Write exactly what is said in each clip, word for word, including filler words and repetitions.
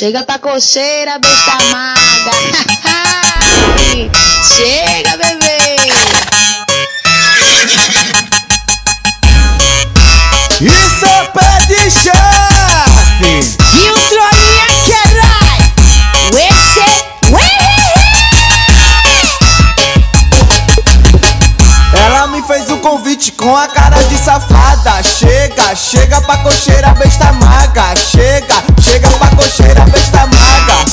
Chega pra cocheira, besta maga. Chega, bebê. Isso é pé de chefe. E o troninha quebrai. Esse, Ela me fez um convite com a cara de safada. Chega, chega pra cocheira, besta maga. Chega, chega pra cocheira, besta maga.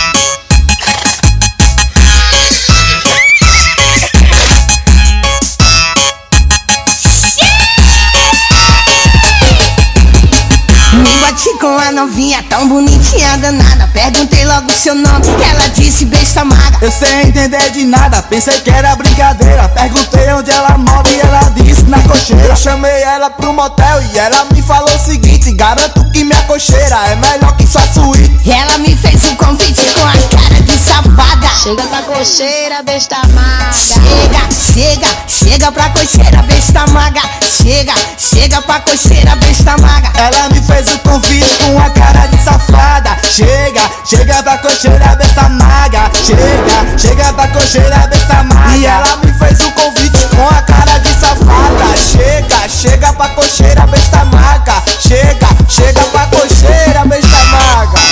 me bati com a novinha tão bonitinha danada. Perguntei logo seu nome, ela disse besta maga. Eu sem entender de nada, pensei que era brincadeira. Perguntei onde ela mora e ela disse na cocheira. Eu chamei ela pro motel e ela me falou o seguinte: garanto que minha cocheira é melhor que sua suíte. Ela me fez um convite com a cara de safada. Chega pra cocheira, besta maga. Chega, chega, chega pra cocheira, besta maga. Chega, chega pra cocheira, besta maga. Ela me fez um convite com a cara de safada. Chega, chega pra cocheira, besta maga. Chega, chega pra cocheira, besta maga. E ela me fez um convite com a cara de safada. Chega, chega pra cocheira, besta maga. Chega, chega pra cocheira, besta maga.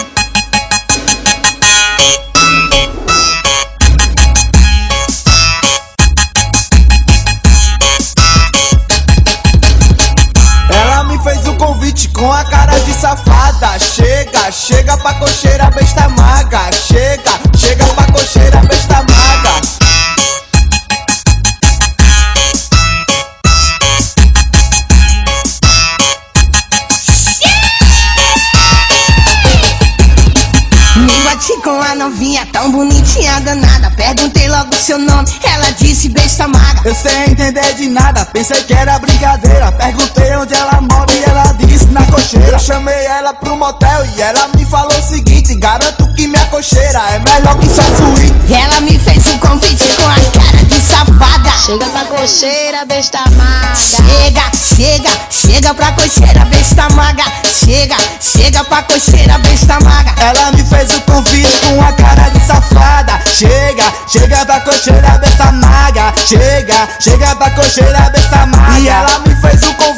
Com a cara de safada. Chega, chega pra cocheira, besta maga. Chega, chega pra cocheira, besta maga. Me bati com a novinha tão bonitinha danada. Perguntei logo seu nome, ela disse besta maga. Eu sem entender de nada, pensei que era brincadeira. Perguntei onde ela mora e ela disse na cocheira. Eu chamei ela pro motel e ela me falou o seguinte: garanto que minha cocheira é melhor que sua suíte. Ela me fez um convite com a cara de safada. Chega pra cocheira, besta maga. Chega, chega, chega pra cocheira, besta maga. Chega, chega pra cocheira, besta maga. Ela me fez um convite com a cara de safada. Chega, chega pra cocheira, besta maga. Chega, chega pra cocheira, besta maga. E ela me fez um convite